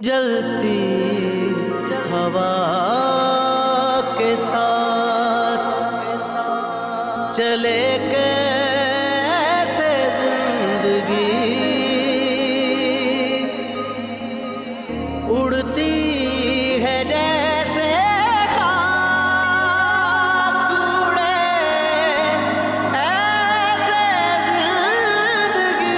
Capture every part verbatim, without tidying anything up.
जलती हवा के साथ चले कैसे जिंदगी, उड़ती है जैसे खाक उड़े ऐसे जिंदगी।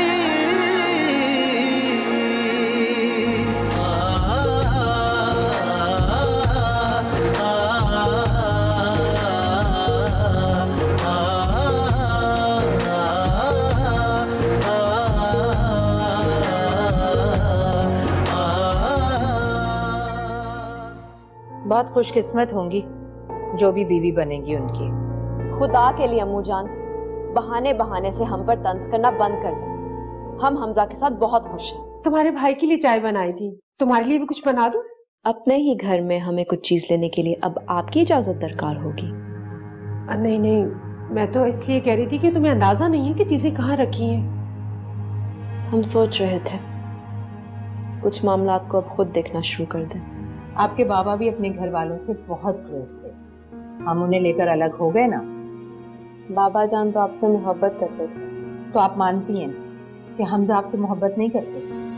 बहुत खुशकिस्मत होंगी जो भी बीवी बनेगी उनकी। खुदा के लिए अम्मू जान, बहाने बहाने से हम पर तंज करना बंद कर दो। हम हमजा के साथ बहुत खुश हैं। तुम्हारे भाई के लिए चाय बनाई थी, तुम्हारे लिए भी कुछ बना दूं? अपने ही घर में हमें कुछ चीज लेने के लिए अब आपकी इजाजत दरकार होगी। नहीं नहीं, मैं तो इसलिए कह रही थी कि तुम्हें अंदाजा नहीं है कि चीजें कहाँ रखी हैं। हम सोच रहे थे कुछ मामलात को अब खुद देखना शुरू कर दें। आपके बाबा भी अपने घर वालों से बहुत क्लोज थे, हम उन्हें लेकर अलग हो गए ना। बाबा जान तो आपसे मोहब्बत करते थे। तो आप मानती हैं कि हमजा आपसे मोहब्बत नहीं करते?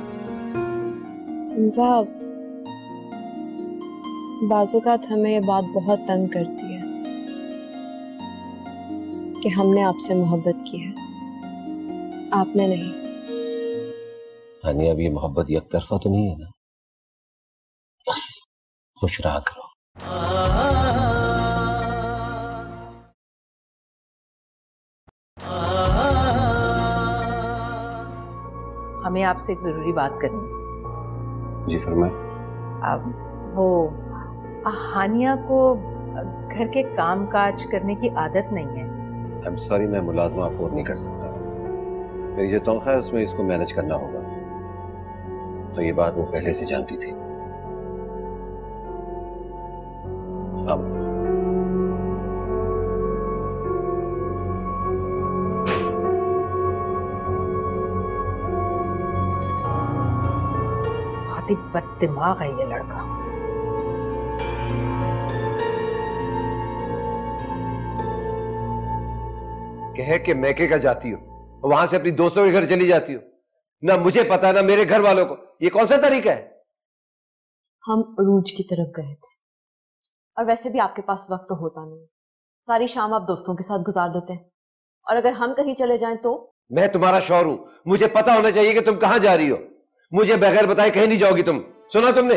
हमजा, बाज़-औक़ात हमें ये बात बहुत तंग करती है कि हमने आपसे मोहब्बत की है, आपने नहीं। हानिया, अब ये मोहब्बत एक तरफा तो नहीं है ना? बस खुश रहा करो। हमें आपसे एक जरूरी बात करनी थी। जी फरमाएं। अब वो हानिया को घर के काम काज करने की आदत नहीं है। आई एम सॉरी, मैं मुलाजमा अफोर्ड नहीं कर सकता। मेरी जो तनख्वाह है उसमें इसको मैनेज करना होगा। तो ये बात वो पहले से जानती थी। अब बहुत ही बददिमाग है ये लड़का। कह के मैके का जाती हो, वहां से अपनी दोस्तों के घर चली जाती हो। ना मुझे पता ना मेरे घर वालों को। ये कौन सा तरीका है? हम उरूज की तरफ गए थे और वैसे भी आपके पास वक्त तो होता नहीं। सारी शाम आप दोस्तों के साथ गुजार देते हैं और अगर हम कहीं चले जाएं तो? मैं तुम्हारा शौहर हूं, मुझे पता होना चाहिए कि तुम कहां जा रही हो। मुझे बगैर बताए कहीं नहीं जाओगी तुम। सुना तुमने?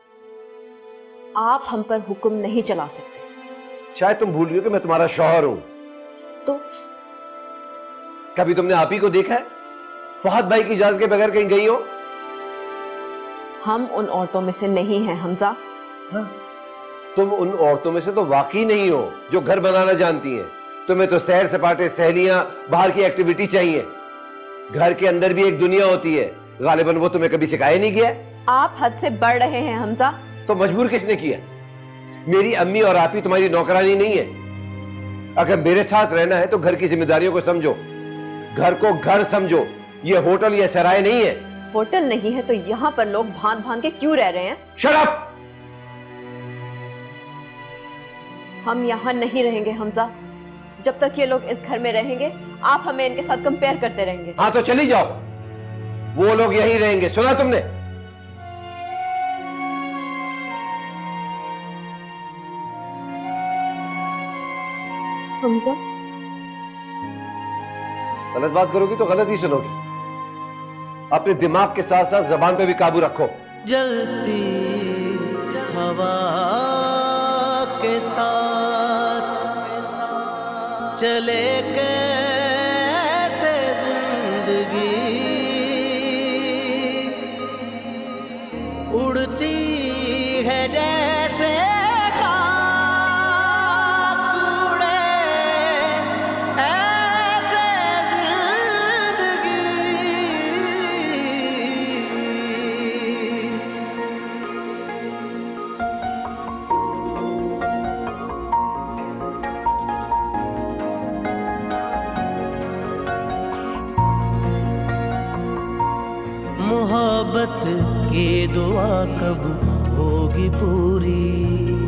आप हम पर हुक्म नहीं चला सकते। शायद तुम भूल गई कि मैं तुम्हारा शौहर हूं। तो कभी तुमने आप ही को देखा है फहद भाई की इजाजत के बगैर कहीं गई हो? हम उन औरतों में से नहीं हैं हमजा। हाँ? तुम उन औरतों में से तो वाकई नहीं हो जो घर बनाना जानती हैं। तुम्हें तो सैर सपाटे, सहेलियां, बाहर की एक्टिविटी चाहिए। घर के अंदर भी एक दुनिया होती है, गालिबन वो तुम्हें कभी सिखाया नहीं गया। आप हद से बढ़ रहे हैं हमजा। तो मजबूर किसने किया? मेरी अम्मी और आप ही तुम्हारी नौकरानी नहीं है। अगर मेरे साथ रहना है तो घर की जिम्मेदारियों को समझो, घर को घर समझो। ये होटल या सराय नहीं है। होटल नहीं है तो यहाँ पर लोग भान भान के क्यों रह रहे हैं? Shut up! हम यहाँ नहीं रहेंगे हमजा। जब तक ये लोग इस घर में रहेंगे आप हमें इनके साथ कंपेयर करते रहेंगे। हाँ तो चली जाओ, वो लोग यहीं रहेंगे। सुना तुमने? हमजा, गलत बात करोगी तो गलत ही सुनोगी। अपने दिमाग के साथ साथ जबान पे भी काबू रखो। जलती हवा के साथ चले कैसे जिंदगी, उड़ती है जैसे खाक उड़े ऐसे जिंदगी। मोहब्बत की दुआ कब होगी पूरी,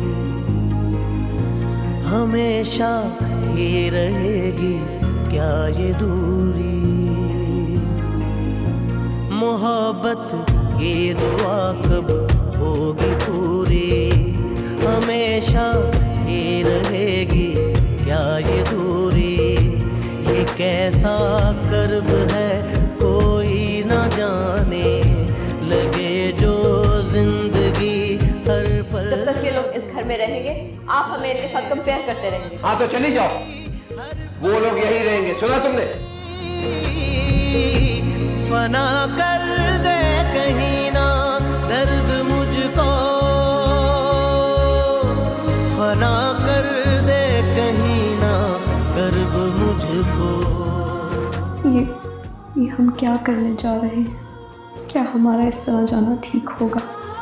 हमेशा ही रहेगी क्या ये दूरी। मोहब्बत की दुआ कब होगी पूरी, हमेशा ही रहेगी क्या ये दूरी। ये कैसा कर्ब है कोई ना जाने, लगे जो जिंदगी हर पल। जब तक ये लोग इस घर में रहेंगे आप हमें इनके साथ कंपेयर करते रहेंगे। हाँ तो चली जाओ, वो लोग यही रहेंगे, सुना तुमने? फना कर दे कहीं ना दर्द मुझको, फना कर दे कहीं ना कर्ब मुझको। ये ये हम क्या करने जा रहे हैं? क्या हमारा इस तरह जाना ठीक होगा?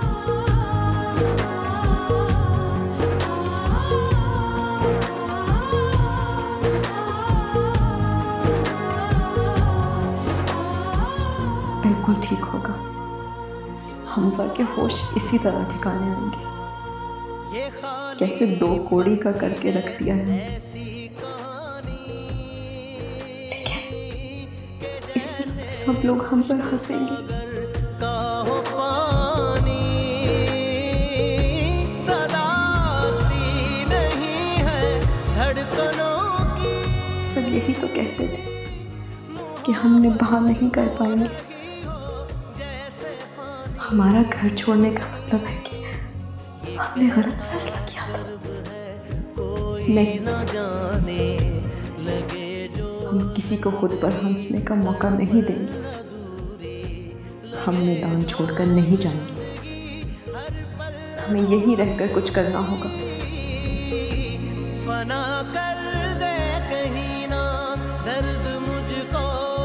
बिल्कुल ठीक होगा। हमजा के होश इसी तरह ठिकाने आएंगे। कैसे दो कोड़ी का करके रख दिया है, ठीक है? इस तरह तो सब लोग हम पर हंसेंगे। सब यही तो कहते थे कि हम निभा नहीं कर पाएंगे। हमारा घर छोड़ने का मतलब है कि हमने गलत फैसला किया था। नहीं, हम किसी को खुद पर हंसने का मौका नहीं देंगे। हम मैदान छोड़कर नहीं जाएंगे। हमें यही रहकर कुछ करना होगा। फना कर दे कहीं ना दर्द मुझको,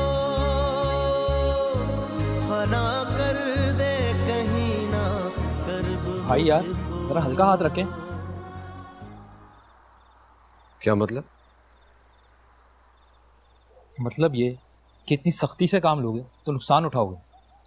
फना कर दे कहीं ना कर्ब। भाई यार जरा हल्का हाथ रखें। क्या मतलब? मतलब ये कि इतनी सख्ती से काम लोगे तो नुकसान उठाओगे।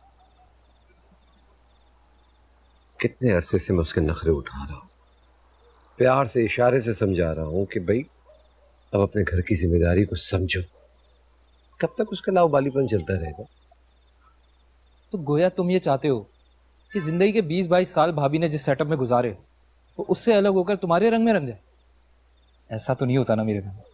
कितने अरसे से मैं उसके नखरे उठा रहा हूँ, प्यार से इशारे से समझा रहा हूँ कि भाई अब अपने घर की जिम्मेदारी को समझो। कब तक उसका लाउबालीपन चलता रहेगा? तो गोया तुम ये चाहते हो कि जिंदगी के बीस बाईस साल भाभी ने जिस सेटअप में गुजारे वो उससे अलग होकर तुम्हारे रंग में रंग जाए। ऐसा तो नहीं होता ना मेरे घर में।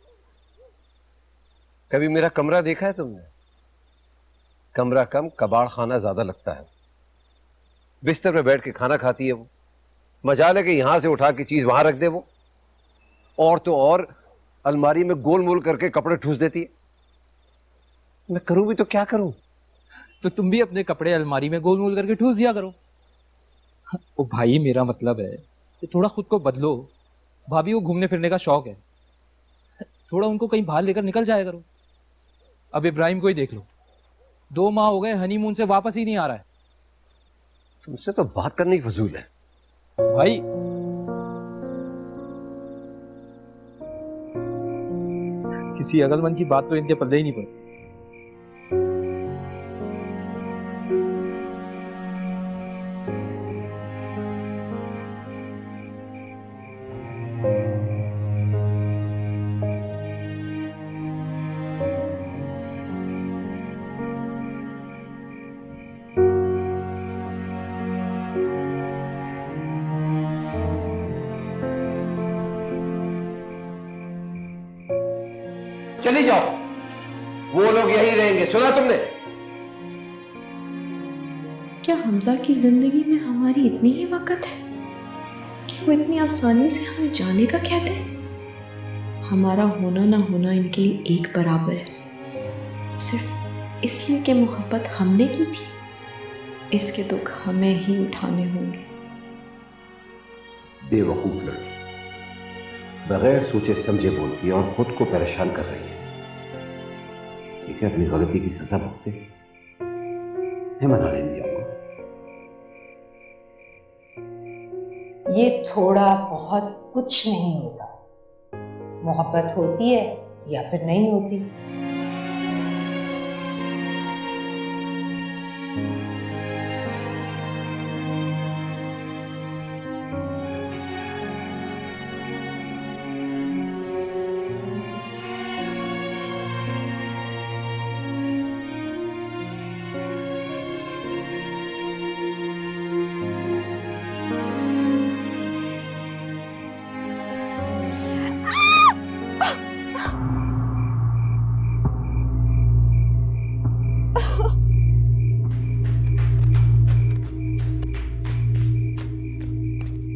कभी मेरा कमरा देखा है तुमने? कमरा कम कबाड़ खाना ज्यादा लगता है। बिस्तर पे बैठ के खाना खाती है वो, मजाल है कि यहां से उठा के चीज वहां रख दे वो। और तो और अलमारी में गोल मोल करके कपड़े ठूस देती है। मैं करूं भी तो क्या करूं? तो तुम भी अपने कपड़े अलमारी में गोल मोल करके ठूस दिया करो। ओ भाई मेरा मतलब है कि थोड़ा खुद को बदलो। भाभी को घूमने फिरने का शौक है, थोड़ा उनको कहीं बाहर लेकर निकल जाया करो। अब इब्राहिम को ही देख लो, दो माह हो गए हनीमून से वापस ही नहीं आ रहा है। तुमसे तो बात करनी फजूल है भाई। किसी अकलमंद की बात तो इनके पल्ले ही नहीं पड़ती। चली जाओ, वो लोग यही रहेंगे, सुना तुमने? क्या हमजा की जिंदगी में हमारी इतनी ही वक़्त है कि वो इतनी आसानी से हमें जाने का कहते हैं? हमारा होना ना होना इनके लिए एक बराबर है, सिर्फ इसलिए कि मोहब्बत हमने की थी। इसके दुख हमें ही उठाने होंगे। बेवकूफ लड़की, बगैर सोचे समझे बोलती है और खुद को परेशान कर रही है। ये क्या अपनी गलती की सजा भुगते? मैं मना लेने जाऊंगा। ये थोड़ा बहुत कुछ नहीं होता। मोहब्बत होती है या फिर नहीं होती।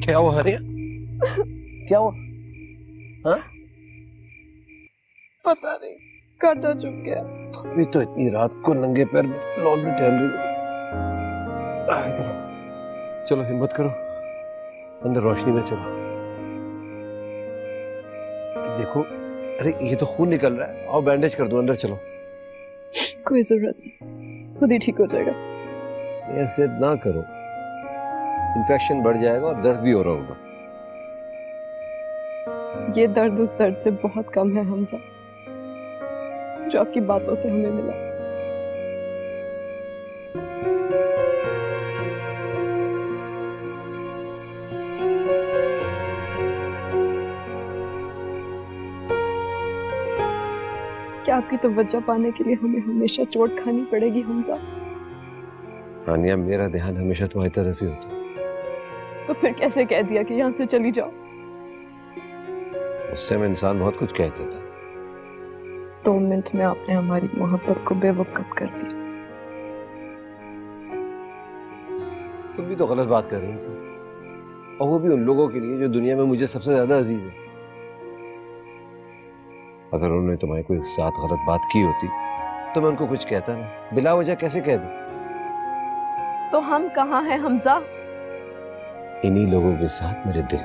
क्या हुआ हरिया? क्या हुआ? हाँ? पता नहीं, कांटा चुभ गया। अभी तो इतनी रात को नंगे पैर लॉन में टहल रही हो। इधर चलो, हिम्मत करो, अंदर रोशनी में चलो। देखो, अरे ये तो खून निकल रहा है, आओ बैंडेज कर दो, अंदर चलो। कोई जरूरत नहीं, खुद ही ठीक हो जाएगा। ऐसे ना करो, इन्फेक्शन बढ़ जाएगा और दर्द भी हो रहा होगा। ये दर्द उस दर्द से बहुत कम है हमजा, जो आपकी बातों से हमें मिला। क्या आपकी तवज्जो पाने के लिए हमें हमेशा चोट खानी पड़ेगी हमजा? हानिया, मेरा ध्यान हमेशा तुम्हारी तरफ ही होता है। तो फिर कैसे कह दिया कि यहाँ से चली जाओ? उससे मैं इंसान बहुत कुछ कहता था। दो मिनट में आपने हमारी मोहब्बत को बेवकूफ कर दिया। तुम भी तो गलत बात कर रही थी, और वो भी उन लोगों के लिए जो दुनिया में मुझे सबसे ज्यादा अजीज है। अगर उन्होंने तुम्हारे कोई साथ गलत बात की होती तो मैं उनको कुछ कहता ना, बिला वजह कैसे कह दूं? तो हम कहाँ हैं हमजा? इन्हीं लोगों के साथ मेरे दिल।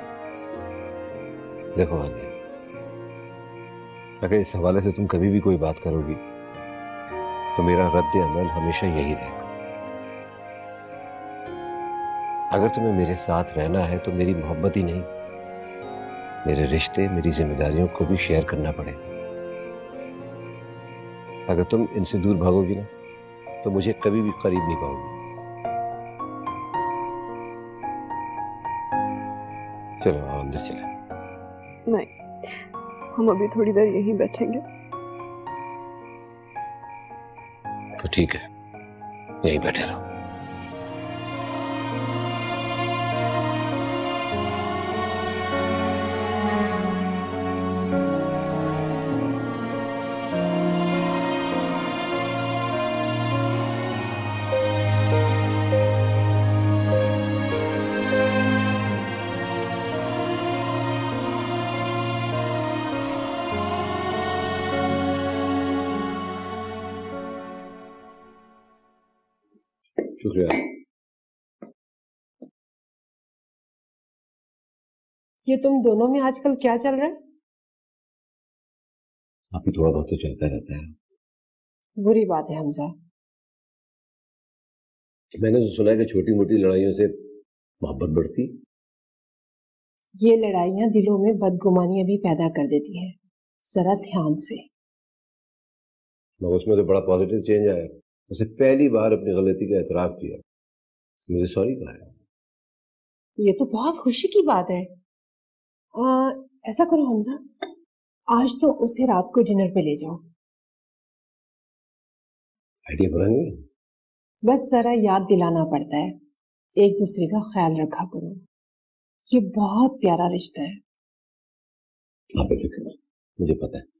देखो हानिया, अगर इस हवाले से तुम कभी भी कोई बात करोगी तो मेरा रद्द अमल हमेशा यही रहेगा। अगर तुम्हें मेरे साथ रहना है तो मेरी मोहब्बत ही नहीं, मेरे रिश्ते, मेरी जिम्मेदारियों को भी शेयर करना पड़ेगा। अगर तुम इनसे दूर भागोगी ना तो मुझे कभी भी करीब नहीं पाओगी। चलो आओ अंदर चले। नहीं, हम अभी थोड़ी देर यहीं बैठेंगे। तो ठीक है, यहीं बैठे रहो। शुक्रिया। ये तुम दोनों में आजकल क्या चल रहा है? अभी थोड़ा बहुत तो चलता रहता है। बुरी बात है हमजा। मैंने तो सुना है कि छोटी मोटी लड़ाइयों से मोहब्बत बढ़ती। ये लड़ाइयां दिलों में बदगुमानियां भी पैदा कर देती हैं, जरा ध्यान से। मगर उसमें तो बड़ा पॉजिटिव चेंज आया। उसे पहली बार अपनी गलती का एतराफ किया, मुझे सॉरी कहा है। ये तो बहुत खुशी की बात है। आ, ऐसा करो हमजा, आज तो उसे रात को डिनर पे ले जाओ। आइडिया बुरा नहीं है। बस जरा याद दिलाना पड़ता है, एक दूसरे का ख्याल रखा करो। ये बहुत प्यारा रिश्ता है। आप बेफिक्र मत, मुझे पता है।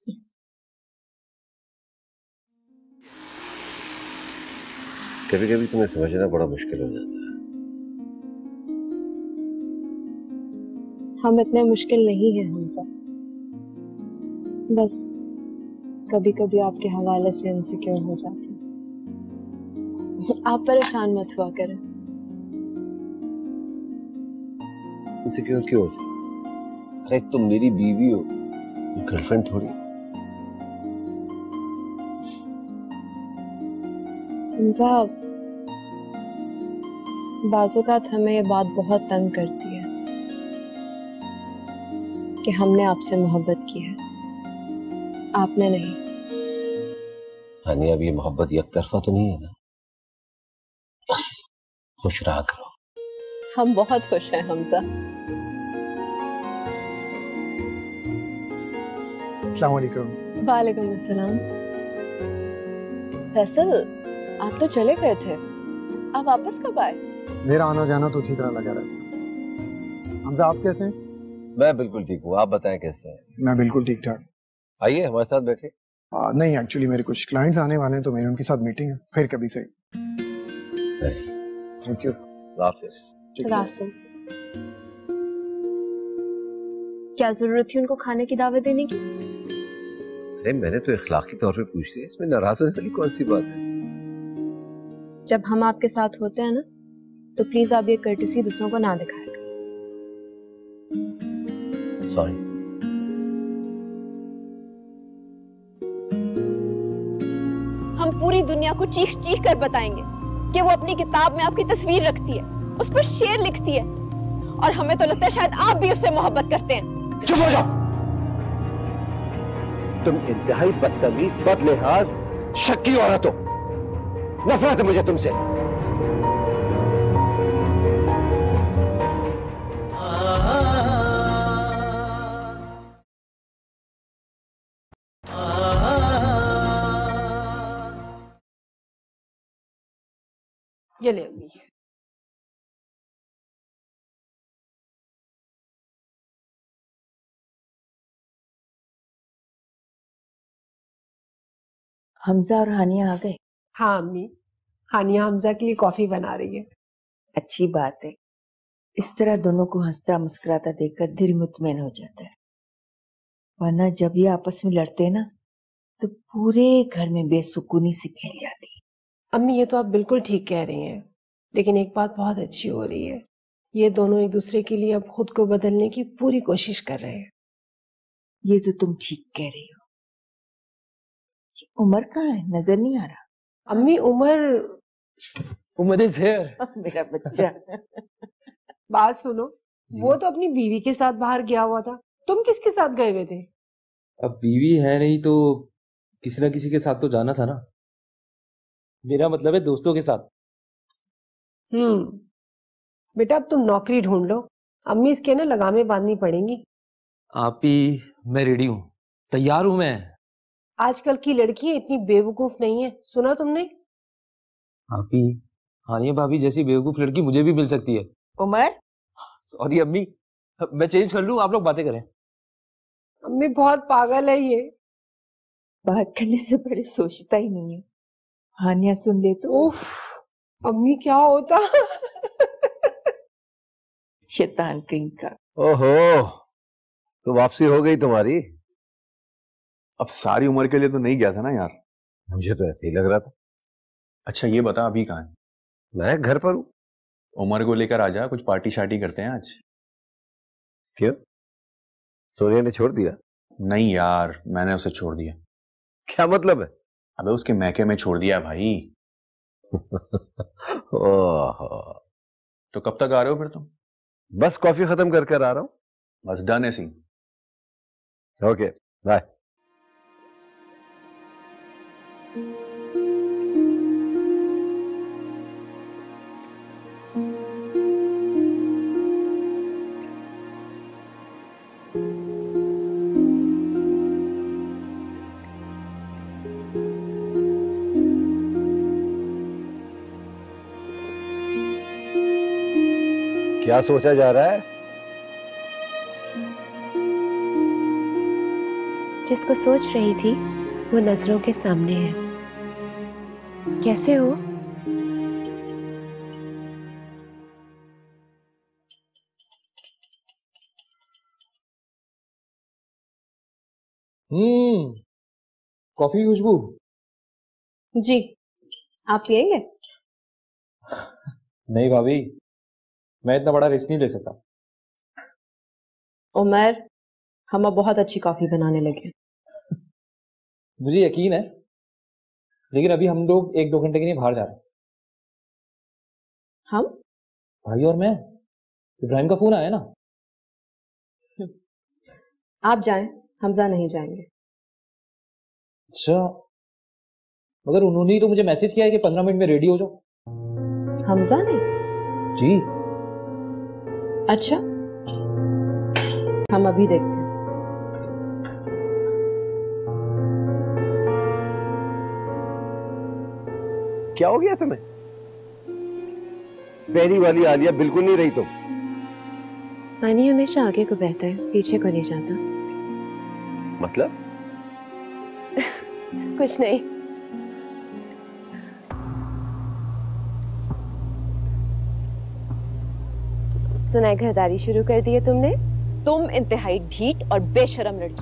कभी कभी तुम्हें समझना बड़ा मुश्किल हो जाता है। हम इतने मुश्किल नहीं हैं हमजा, बस कभी कभी आपके हवाले से इनसिक्योर हो जाते हैं। आप परेशान मत हुआ करें। इनसिक्योर क्यों होती? अरे तुम मेरी बीवी हो, गर्लफ्रेंड थोड़ी। हमजा, बाज़-औक़ात हमें ये बात बहुत तंग करती है कि हमने आपसे मोहब्बत की है, आपने नहीं। हानिया, अब ये मोहब्बत एक तरफा तो नहीं है ना? बस खुश रहा करो। हम बहुत खुश हैं हमजा। अस्सलाम वालेकुम। वालेकुम अस्सलाम। फैसल, आप तो चले गए थे, आप वापस कब आए? मेरा आना जाना तो अच्छी तरह लगा रहता। हमजा, आप कैसे हैं? मैं बिल्कुल ठीक हूँ, आप बताएं कैसे हैं? मैं बिल्कुल ठीक ठाक। आइए हमारे साथ बैठे। आ, नहीं, एक्चुअली मेरे कुछ क्लाइंट्स आने वाले हैं तो मेरी उनके साथ मीटिंग है, फिर कभी सही। Thank you. खुदा हाफिज। क्या जरूरत थी उनको खाने की दावत देने की? अरे मैंने तो इखलाकी तौर पे पूछ लिया, इसमें नाराज होने वाली कौन सी बात है? जब हम आपके साथ होते हैं ना, तो प्लीज आप ये कर्टसी दूसरों को ना दिखाएगा। सॉरी। हम पूरी दुनिया को चीख चीख कर बताएंगे कि वो अपनी किताब में आपकी तस्वीर रखती है, उस पर शेर लिखती है, और हमें तो लगता है शायद आप भी उससे मोहब्बत करते हैं। चुप हो जाओ। तुम इंतहाई बदतमीज, बदलिहाज, शक्की औरत हो। नफरत है मुझे तुमसे। ये ले अम्मी। हमजा और हानिया आ गए? हाँ अम्मी, हानिया हमजा के लिए कॉफी बना रही है। अच्छी बात है, इस तरह दोनों को हंसता मुस्कुराता देखकर दिल मुतमईन हो जाता है, वरना जब ये आपस में लड़ते हैं ना तो पूरे घर में बेसुकूनी सी फैल जाती है। अम्मी ये तो आप बिल्कुल ठीक कह रही हैं, लेकिन एक बात बहुत अच्छी हो रही है, ये दोनों एक दूसरे के लिए अब खुद को बदलने की पूरी कोशिश कर रहे हैं। ये तो तुम ठीक कह रही हो। उमर कहाँ है? नजर नहीं आ रहा। अम्मी उमर उमर इज हियर। मेरा बच्चा। बात सुनो, वो तो अपनी बीवी के साथ बाहर गया हुआ था, तुम किसके साथ गए हुए थे? अब बीवी है नहीं तो किसी ना किसी के साथ तो जाना था ना। मेरा मतलब है दोस्तों के साथ। हम्म बेटा अब तुम नौकरी ढूंढ लो, अम्मी इसके ना लगामे बांधनी पड़ेंगी। आप ही, मैं रेडी हूँ, तैयार हूँ मैं। आजकल की लड़कियां इतनी बेवकूफ नहीं है, सुना तुमने? आप ही, हानिया भाभी जैसी बेवकूफ लड़की मुझे भी मिल सकती है। उमर, सॉरी अम्मी, मैं चेंज कर लूं, आप लोग बातें करें। अम्मी बहुत पागल है ये, बात करने से पहले सोचता ही नहीं है। हानिया सुन ले तो उफ, अम्मी क्या होता। शैतान कहीं का। ओहो, तो वापसी हो गई तुम्हारी। अब सारी उम्र के लिए तो नहीं गया था ना यार। मुझे तो ऐसे ही लग रहा था। अच्छा ये बता अभी कहाँ है? मैं घर पर हूँ। उमर को लेकर आ जा, कुछ पार्टी शार्टी करते हैं आज। क्यों, सोनिया ने छोड़ दिया? नहीं यार, मैंने उसे छोड़ दिया। क्या मतलब है? अबे उसके मैके में छोड़ दिया भाई। ओह, तो कब तक आ रहे हो फिर तुम? बस कॉफी खत्म कर कर आ रहा हूँ। बस डन है सीन। Okay bye. क्या सोचा जा रहा है? जिसको सोच रही थी वो नजरों के सामने है। कैसे हो? हम्म कॉफी खुशबू। जी, आप पिएंगे? नहीं भाभी, मैं इतना बड़ा रिस्क नहीं ले सकता। उमर, हम अब बहुत अच्छी कॉफी बनाने लगे। मुझे यकीन है, लेकिन अभी हम लोग एक दो घंटे के लिए बाहर जा रहे हैं। हम? भाई और मैं। इब्राहिम का फोन आया ना। आप जाएं, हमजा नहीं जाएंगे। अच्छा, मगर उन्होंने ही तो मुझे मैसेज किया है कि पंद्रह मिनट में रेडी हो जाओ। हमजा ने? जी। अच्छा, हम अभी देखते हैं। क्या हो गया तुम्हें? पहली वाली आलिया बिल्कुल नहीं रही तुम। पानी हमेशा आगे को बहता है, पीछे को नहीं जाता। मतलब? कुछ नहीं। सुना है घरदारी शुरू कर दी है तुमने? तुम इंतहाई ढीठ और बेशरम लड़की,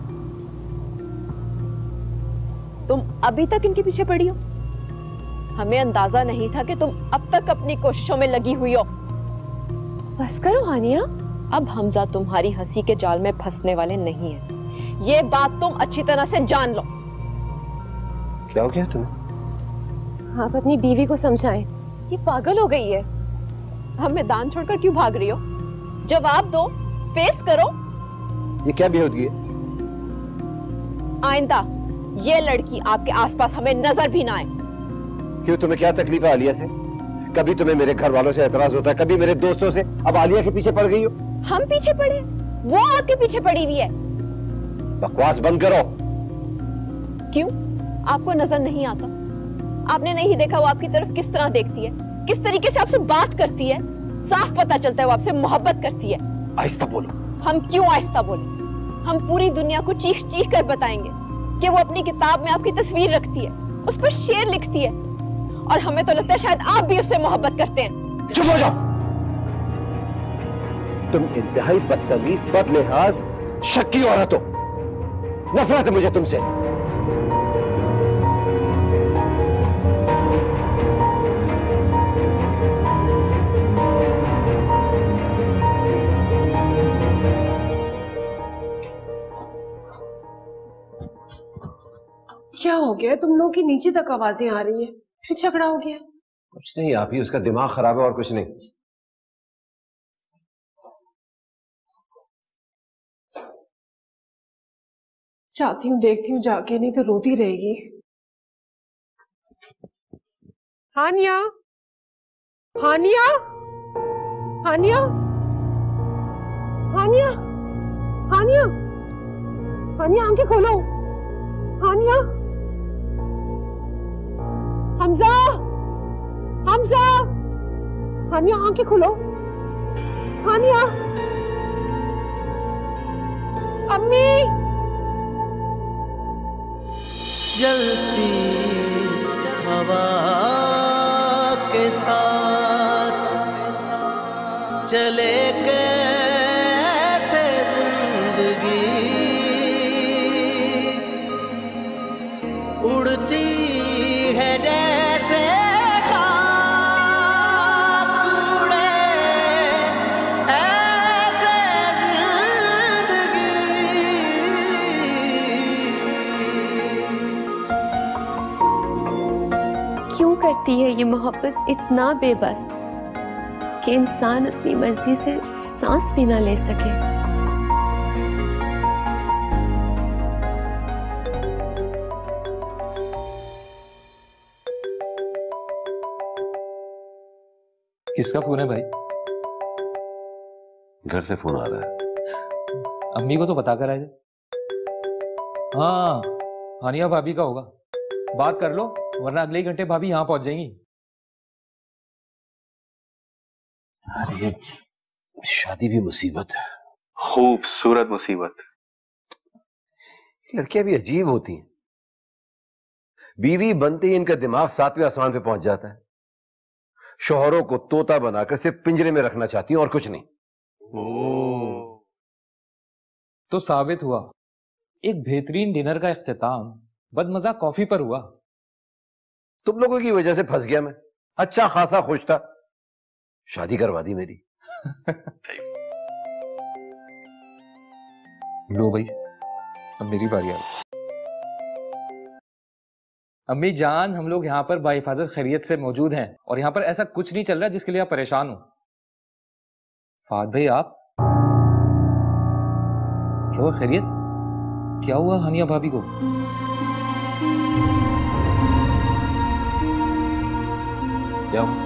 तुम अभी तक इनके पीछे पड़ी हो। हमें अंदाजा नहीं था कि तुम अब तक अपनी कोशिशों में लगी हुई हो। बस करो हानिया। अब हमजा तुम्हारी हंसी के जाल में फंसने वाले नहीं हैं। ये बात तुम अच्छी तरह से जान लो। क्या हो गया तुम्हें? आप अपनी बीवी को समझाएं, ये पागल हो गई है। हम मैदान छोड़कर क्यों भाग रही हो? जवाब दो, फेस करो। ये क्या बेहूदगी है? आइंदा ये लड़की आपके आसपास हमें नजर भी ना आए। क्यों, तुम्हें क्या तकलीफ है आलिया से? कभी तुम्हें मेरे घर वालों से एतराज होता है, कभी मेरे दोस्तों से, अब आलिया के पीछे पड़ गई हो। हम पीछे पड़े? वो आपके पीछे पड़ी हुई है। बकवास बंद करो। क्यों, आपको नजर नहीं आता? आपने नहीं देखा वो आपकी तरफ किस तरह देखती है, किस तरीके से आपसे बात करती है? साफ पता चलता है वो आपसे मोहब्बत करती है। आहिस्ता बोलो। हम क्यों आहिस्ता बोले? हम पूरी दुनिया को चीख चीख कर बताएंगे कि वो अपनी किताब में आपकी तस्वीर रखती है, उस पर शेर लिखती है, और हमें तो लगता है शायद आप भी उससे मोहब्बत करते हैं। चुप हो जाओ। तुम इंतहाई बदतमीज, बदलिहाज, शक्की औरत हो। नफरत है मुझे तुमसे। क्या हो गया? तुम लोगों की नीचे तक आवाजें आ रही है, फिर झगड़ा हो गया? कुछ नहीं, आप ही उसका दिमाग खराब है और कुछ नहीं। चाहती हूँ देखती हूँ जाके, नहीं तो रोती रहेगी। हानिया, हानिया, हानिया, हानिया, हानिया, हानिया आंखें खोलो। हानिया, हमजा, हमजा, हानिया आंखें खोलो। हानिया, अम्मी। जलती हवा के साथ चले कैसे जिंदगी, उड़ती है जैसे खाक उड़े ऐसे जिंदगी। क्यों करती है ये मोहब्बत इतना बेबस कि इंसान अपनी मर्जी से सांस भी ना ले सके। किसका फोन है भाई? घर से फोन आ रहा है। अम्मी को तो बता कर आए थे। हाँ, हानिया भाभी का होगा, बात कर लो, वरना अगले ही घंटे भाभी यहां पहुंच जाएंगी। अरे शादी भी मुसीबत है, खूबसूरत मुसीबत। लड़कियां भी अजीब होती हैं। बीवी बनते ही इनका दिमाग सातवें आसमान पे पहुंच जाता है। शौहरों को तोता बनाकर सिर्फ पिंजरे में रखना चाहती हैं और कुछ नहीं। ओ, तो साबित हुआ एक बेहतरीन डिनर का इख्तिताम बदमजा कॉफी पर हुआ। तुम लोगों की वजह से फंस गया मैं। अच्छा खासा खुश था, शादी करवा दी मेरी। लो भाई, अब मेरी बारी आ गई। अम्मी जान, हम लोग यहाँ पर बाहिफाजत खैरियत से मौजूद हैं और यहाँ पर ऐसा कुछ नहीं चल रहा जिसके लिए आप परेशान हो। फाद भाई, आप क्या हुआ? खैरियत? क्या हुआ हानिया भाभी को? क्या हुआ?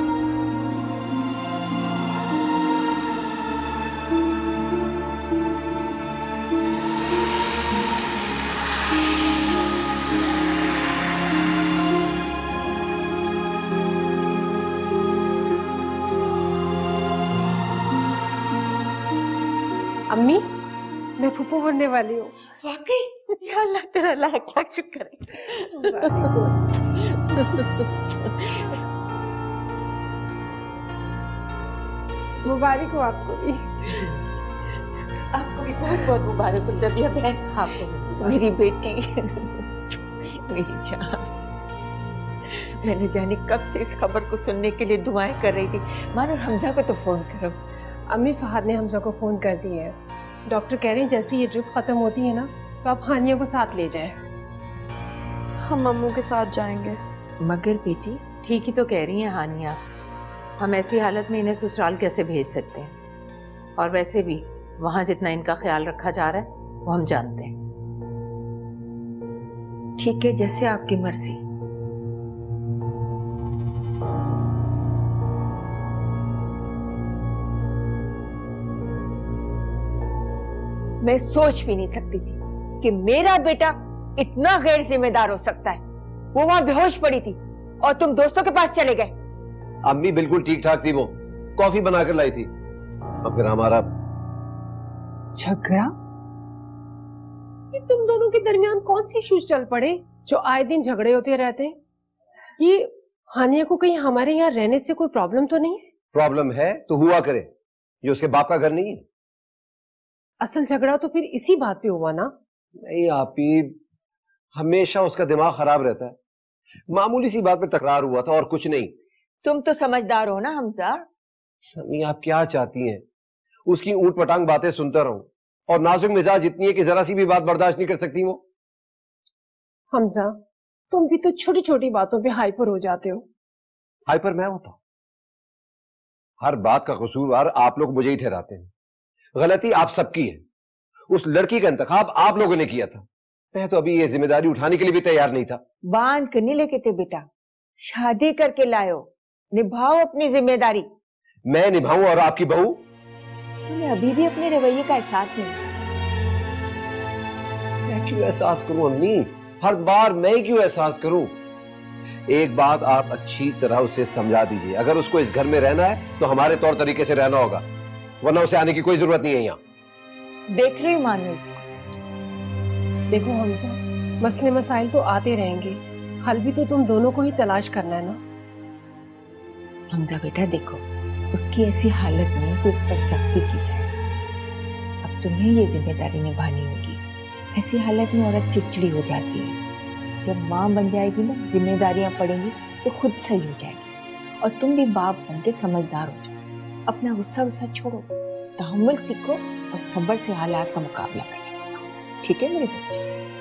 अम्मी, मैं फूफू बनने वाली हूँ। वाकई? या अल्लाह तेरा लाख लाख शुक्र है। मुबारक हो आपको भी। आपको भी बहुत बहुत मुबारक हो सबिया बहन। आपको मेरी बेटी, मेरी जान। मैंने जाने कब से इस खबर को सुनने के लिए दुआएं कर रही थी। मानो हमजा को तो फोन करो। अम्मी फहद ने हमजा को फोन कर दिया है। डॉक्टर कह रहे हैं जैसे ये ड्रिप खत्म होती है ना तो आप हानिया को साथ ले जाएं। हम अम्मू के साथ जाएंगे। मगर बेटी ठीक ही तो कह रही हैं हानिया, हम ऐसी हालत में इन्हें ससुराल कैसे भेज सकते हैं? और वैसे भी वहां जितना इनका ख्याल रखा जा रहा है वो हम जानते हैं। ठीक है, जैसे आपकी मर्जी। मैं सोच भी नहीं सकती थी कि मेरा बेटा इतना गैर जिम्मेदार हो सकता है। वो वहां बेहोश पड़ी थी और तुम दोस्तों के पास चले गए। अम्मी बिल्कुल ठीक ठाक थी, वो कॉफी बनाकर लाई थी। और फिर हमारा झगड़ा? ये तुम दोनों के दरमियान कौन से इश्यूज चल पड़े जो आए दिन झगड़े होते रहते हैं? ये हानिया को कहीं हमारे यहाँ रहने से कोई प्रॉब्लम तो नहीं है? प्रॉब्लम है तो हुआ करे, ये उसके बाप का घर नहीं है। असल झगड़ा तो फिर इसी बात पे हुआ ना? नहीं आपी, हमेशा उसका दिमाग खराब रहता है। मामूली सी बात पे तकरार हुआ था और कुछ नहीं। तुम तो समझदार हो ना हमजा। अम्मी आप क्या चाहती हैं? उसकी ऊट पटांग बातें सुनता रहूं और नाजुक मिजाज इतनी है कि जरा सी भी बात बर्दाश्त नहीं कर सकती वो। हमजा तुम भी तो छोटी छोटी बातों पे हाइपर हो जाते हो। हाइपर मैं होता हूं? हर बात का कसूरवार आप लोग मुझे ही ठहराते हैं। गलती आप सबकी है। उस लड़की का इंतखाब आप लोगों ने किया था। मैं तो अभी ये जिम्मेदारी उठाने के लिए भी तैयार नहीं था। बांध कर नहीं लेके थे बेटा, शादी करके लायो। निभाओ अपनी जिम्मेदारी। मैं निभाऊं और आपकी बहू? तुम्हें अभी भी अपने रवैये का एहसास नहीं। मैं क्यों एहसास करूं अम्मी? हर बार मैं क्यों एहसास करूं? एक बात आप अच्छी तरह उसे समझा दीजिए, अगर उसको इस घर में रहना है तो हमारे तौर तरीके से रहना होगा, वरना उसे आने की कोई जरूरत नहीं है यहाँ। देख रही मानो इसको। देखो हमजा, मसले मसाइल तो आते रहेंगे, हल भी तो तुम दोनों को ही तलाश करना है ना। हमजा बेटा देखो, उसकी ऐसी हालत नहीं कि उस पर सख्ती की जाए। अब तुम्हें ये जिम्मेदारी निभानी होगी। ऐसी हालत में औरत चिड़चिड़ी हो जाती है। जब माँ बन जाएगी ना, जिम्मेदारियां पड़ेंगी तो खुद सही हो जाएगी। और तुम भी बाप बन के समझदार हो जाओ। अपना गुस्सा गुस्सा छोड़ो, तहम्मुल सीखो और सब्र से हालात का मुकाबला करना सीखो। ठीक है मेरे बच्चे?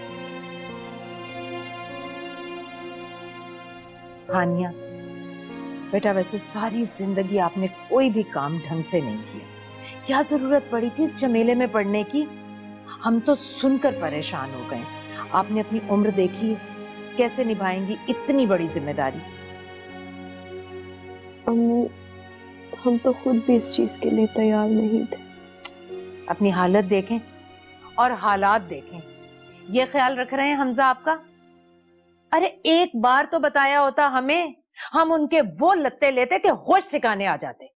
हानिया बेटा, वैसे सारी जिंदगी आपने कोई भी काम ढंग से नहीं किया। क्या जरूरत पड़ी थी इस झमेले में पड़ने की? हम तो सुनकर परेशान हो गए। आपने अपनी उम्र देखी, कैसे निभाएंगी इतनी बड़ी जिम्मेदारी? अम्मू, हम तो खुद भी इस चीज के लिए तैयार नहीं थे। अपनी हालत देखें और हालात देखें। ये ख्याल रख रहे हैं हमजा आपका? अरे एक बार तो बताया होता हमें, हम उनके वो लत्ते लेते कि होश ठिकाने आ जाते।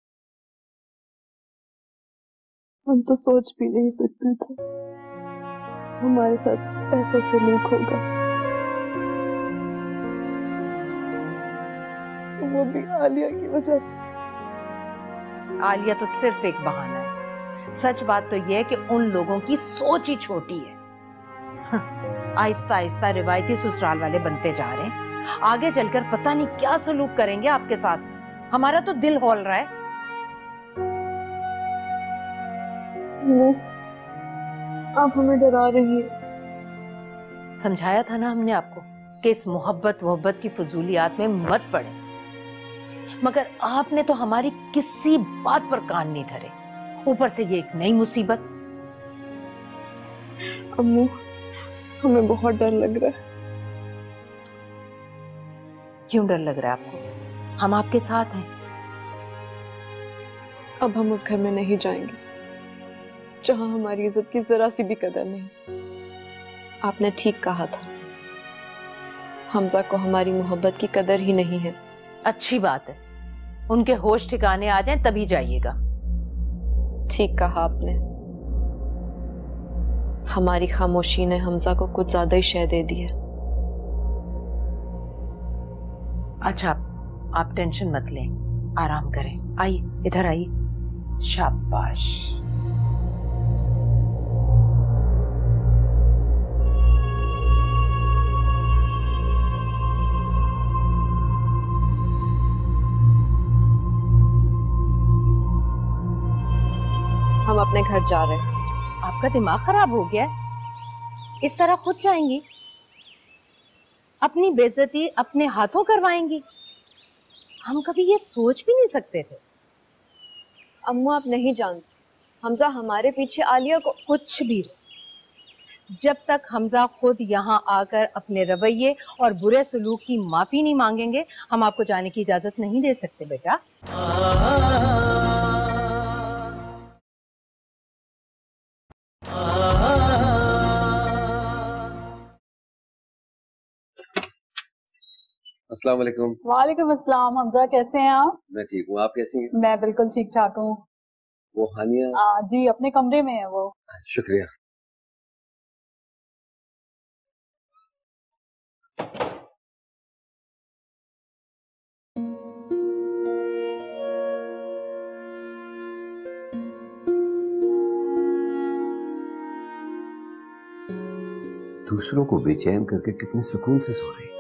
हम तो सोच भी नहीं सकते थे हमारे साथ ऐसा सलूक होगा, वो भी आलिया की वजह से। आलिया तो सिर्फ एक बहाना है। सच बात तो यह है कि उन लोगों की सोच ही छोटी है। आहिस्ता आहिस्ता रिवायती ससुराल वाले बनते जा रहे हैं। आगे चलकर पता नहीं क्या सलूक करेंगे आपके साथ। हमारा तो दिल हौल रहा है। आप हमें डरा रही है। समझाया था ना हमने आपको कि इस मोहब्बत वोहब्बत की फजूलियात में मत पड़े, मगर आपने तो हमारी किसी बात पर कान नहीं धरे। ऊपर से ये एक नई मुसीबत। अम्मू, हमें बहुत डर लग रहा है। क्यों डर लग रहा है आपको? हम आपके साथ हैं। अब हम उस घर में नहीं जाएंगे जहां हमारी इज्जत की जरा सी भी कदर नहीं। आपने ठीक कहा था, हमजा को हमारी मोहब्बत की कदर ही नहीं है। अच्छी बात है, उनके होश ठिकाने आ जाएं तभी जाइएगा। ठीक कहा आपने। हमारी खामोशी ने हमजा को कुछ ज्यादा ही शय दे दी है। अच्छा, आप टेंशन मत लें, आराम करें। आइए, इधर आइए। शाबाश। हम अपने घर जा रहे हैं। आपका दिमाग खराब हो गया है? इस तरह खुद जाएंगी? अपनी बेइज्जती अपने हाथों करवाएंगी? हम कभी ये सोच भी नहीं सकते थे। अम्मा आप नहीं जानती, हमजा हमारे पीछे आलिया को कुछ भी, जब तक हमजा खुद यहाँ आकर अपने रवैये और बुरे सलूक की माफी नहीं मांगेंगे, हम आपको जाने की इजाजत नहीं दे सकते बेटा। अस्सलाम वालेकुम। वालेकुम अस्सलाम। हमजा कैसे हैं आप? मैं ठीक हूँ, आप कैसी हैं? मैं बिल्कुल ठीक ठाक हूँ। वो हानिया? आ, जी अपने कमरे में है वो। शुक्रिया। दूसरों को बेचैन करके कितने सुकून से सो रही।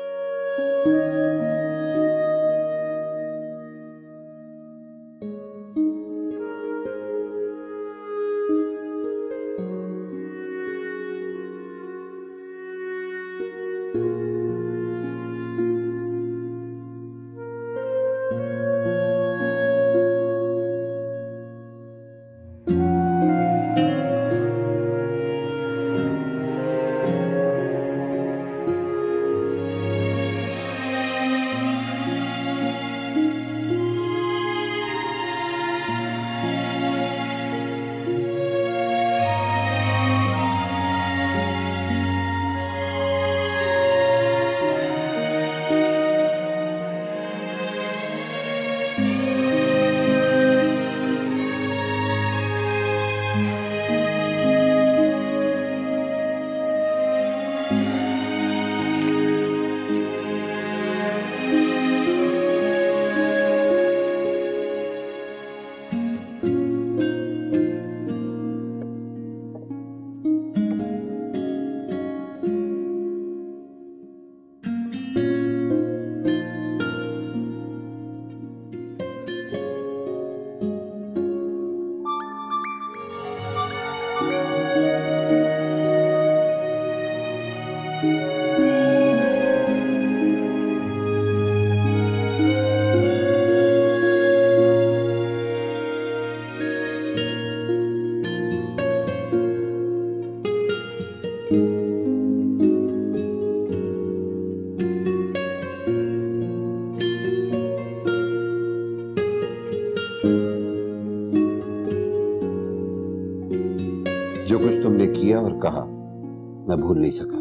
जो कुछ तुमने किया और कहा मैं भूल नहीं सका,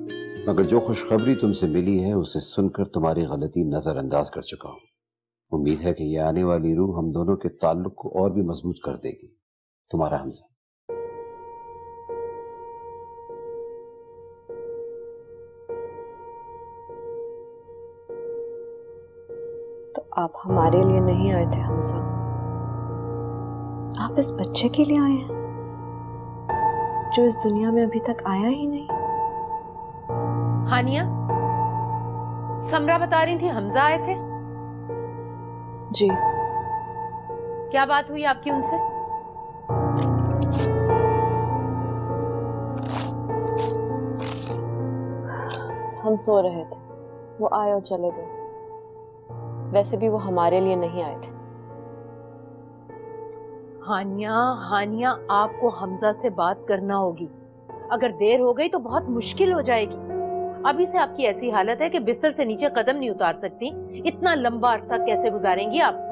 मगर जो खुशखबरी तुमसे मिली है उसे सुनकर तुम्हारी गलती नजरअंदाज कर चुका हूं। उम्मीद है कि यह आने वाली रूह हम दोनों के ताल्लुक को और भी मजबूत कर देगी। तुम्हारा हमजा। तो आप हमारे लिए नहीं आए थे हमजा, आप इस बच्चे के लिए आए हैं जो इस दुनिया में अभी तक आया ही नहीं। हानिया, समरा बता रही थी हमजा आए थे। जी। क्या बात हुई आपकी उनसे? हम सो रहे थे, वो आए और चले गए। वैसे भी वो हमारे लिए नहीं आए थे। हानिया, हानिया, आपको हमजा से बात करना होगी। अगर देर हो गई तो बहुत मुश्किल हो जाएगी। अभी से आपकी ऐसी हालत है कि बिस्तर से नीचे कदम नहीं उतार सकती। इतना लंबा अरसा कैसे गुजारेंगी आप?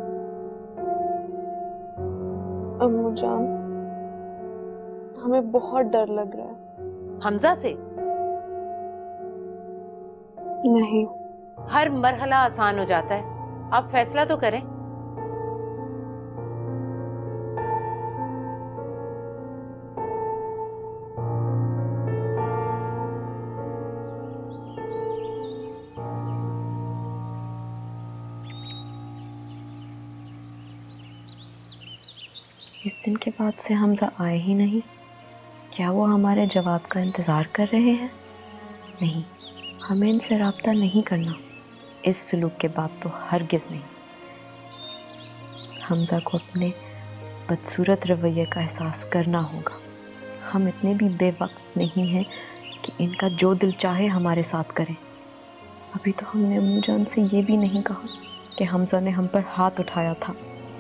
अम्मू जान, हमें बहुत डर लग रहा है। हमजा से? नहीं। हर मरहला आसान हो जाता है, आप फैसला तो करें। इस दिन के बाद से हमजा आए ही नहीं। क्या वो हमारे जवाब का इंतज़ार कर रहे हैं? नहीं, हमें इनसे रब्ता नहीं करना। इस सलूक के बाद तो हरगिज़ नहीं। हमजा को अपने बदसूरत रवैये का एहसास करना होगा। हम इतने भी बेवक्त नहीं हैं कि इनका जो दिल चाहे हमारे साथ करें। अभी तो हमने अम्मू जान से ये भी नहीं कहा कि हमजा ने हम पर हाथ उठाया था।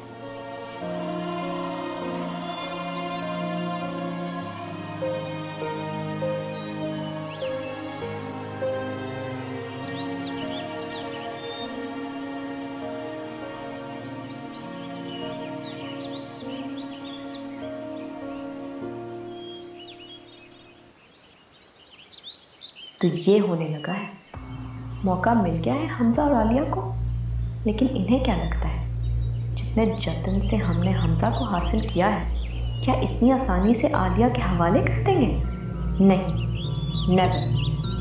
तो ये होने लगा है, मौका मिल गया है हमजा और आलिया को। लेकिन इन्हें क्या लगता है जितने जतन से हमने हमजा को हासिल किया है, क्या इतनी आसानी से आलिया के हवाले कर देंगे? नहीं, नेवर।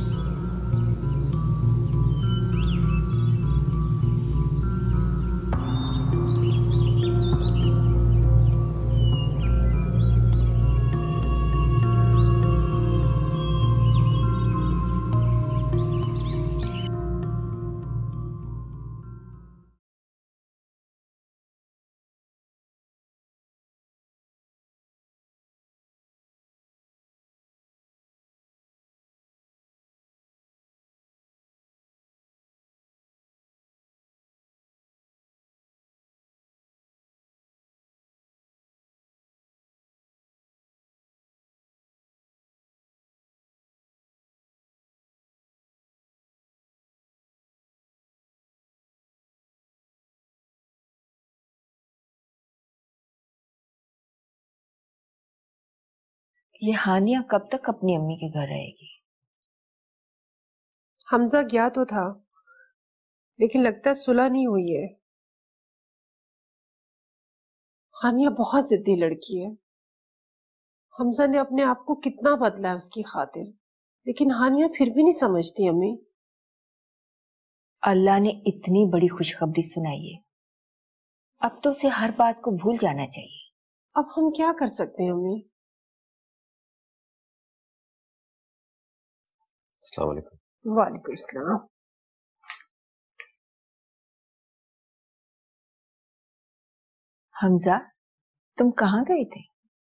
ये हानिया कब तक अपनी अम्मी के घर रहेगी? हमजा गया तो था, लेकिन लगता है सुलह नहीं हुई है। हानिया बहुत जिद्दी लड़की है। हमजा ने अपने आप को कितना बदला है उसकी खातिर, लेकिन हानिया फिर भी नहीं समझती अम्मी। अल्लाह ने इतनी बड़ी खुशखबरी सुनाई है, अब तो उसे हर बात को भूल जाना चाहिए। अब हम क्या कर सकते हैं अम्मी? अस्सलाम वालेकुम। वालेकुम सलाम। हमजा, तुम कहाँ गए थे?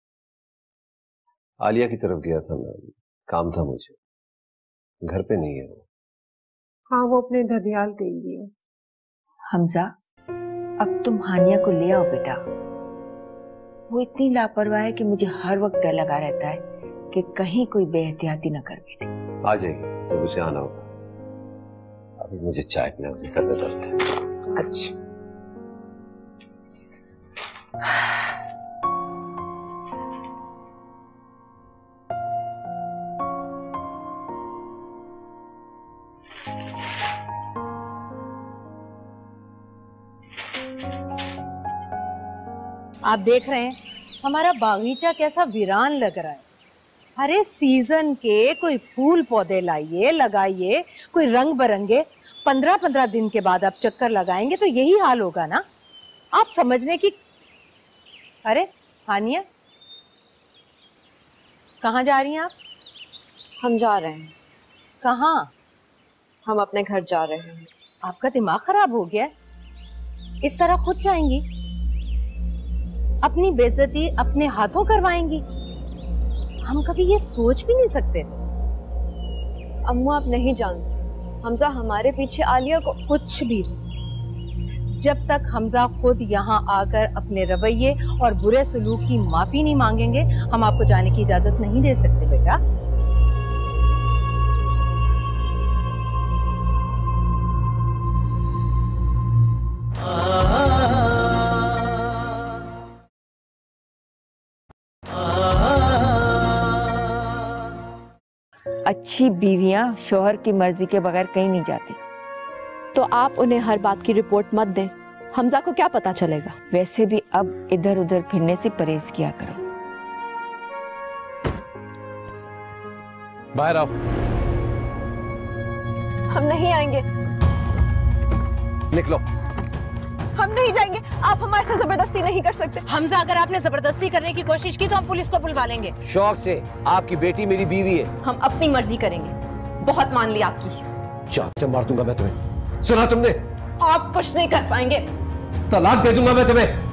आलिया की तरफ गया था मैं, काम था मुझे। घर पे नहीं है वो। हाँ, वो अपने धदियाल गई हुई है। हमजा, अब तुम हानिया को ले आओ बेटा। वो इतनी लापरवाह है कि मुझे हर वक्त डर लगा रहता है कि कहीं कोई बेएहतियाती न कर बैठे। आ जाएगी जब उसे आना होगा। अभी मुझे चाय पीना, मुझे सर में दर्द है। अच्छा। आप देख रहे हैं हमारा बागीचा कैसा वीरान लग रहा है। अरे सीजन के कोई फूल पौधे लाइए, लगाइए, कोई रंग बरंगे। पंद्रह पंद्रह दिन के बाद आप चक्कर लगाएंगे तो यही हाल होगा ना। आप समझने की। अरे हानिया, कहाँ जा रही हैं आप? हम जा रहे हैं। कहाँ? हम अपने घर जा रहे हैं। आपका दिमाग खराब हो गया? इस तरह खुद जाएंगी? अपनी बेइज्जती अपने हाथों करवाएंगी? हम कभी ये सोच भी नहीं सकते थे। अम्मू, आप नहीं जानती, हमजा हमारे पीछे आलिया को। कुछ भी, जब तक हमजा खुद यहाँ आकर अपने रवैये और बुरे सलूक की माफी नहीं मांगेंगे, हम आपको जाने की इजाजत नहीं दे सकते बेटा। अच्छी बीवियां शोहर की मर्जी के बगैर कहीं नहीं जाती। तो आप उन्हें हर बात की रिपोर्ट मत दें, हमजा को क्या पता चलेगा। वैसे भी अब इधर उधर फिरने से परहेज किया करो। बाहर आओ। हम नहीं आएंगे। निकलो। हम नहीं जाएंगे। आप हमारे साथ जबरदस्ती नहीं कर सकते। हमजा, अगर आपने जबरदस्ती करने की कोशिश की तो हम पुलिस को बुलवा लेंगे। शौक से। आपकी बेटी मेरी बीवी है। हम अपनी मर्जी करेंगे। बहुत मान ली आपकी। चाक से मार दूंगा मैं तुम्हें। सुना तुमने? आप कुछ नहीं कर पाएंगे। तलाक दे दूंगा मैं तुम्हें।